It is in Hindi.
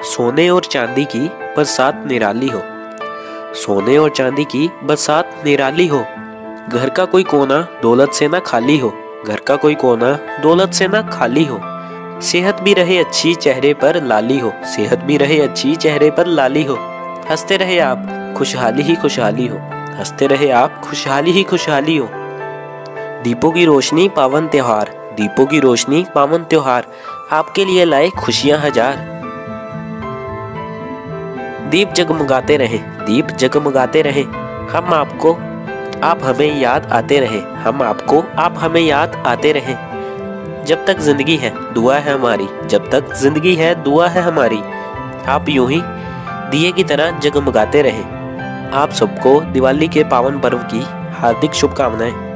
सोने और चांदी की बरसात निराली हो, सोने और चांदी की बरसात निराली हो। घर का कोई कोना दौलत से ना खाली हो, घर का कोई कोना दौलत से ना खाली हो। सेहत भी रहे अच्छी चेहरे पर लाली हो, सेहत भी रहे अच्छी चेहरे पर लाली हो। हंसते रहे आप खुशहाली ही खुशहाली हो, हंसते रहे आप खुशहाली ही खुशहाली हो। दीपों की रोशनी पावन त्योहार, दीपों की रोशनी पावन त्योहार, आपके लिए लाए खुशियां हजार। दीप जगमगाते रहे, दीप जगमगाते रहे, हम आपको आप हमें याद आते रहे, हम आपको आप हमें याद आते रहे। जब तक जिंदगी है दुआ है हमारी, जब तक जिंदगी है दुआ है हमारी। आप यूं ही दिए की तरह जगमगाते रहे। आप सबको दिवाली के पावन पर्व की हार्दिक शुभकामनाएं।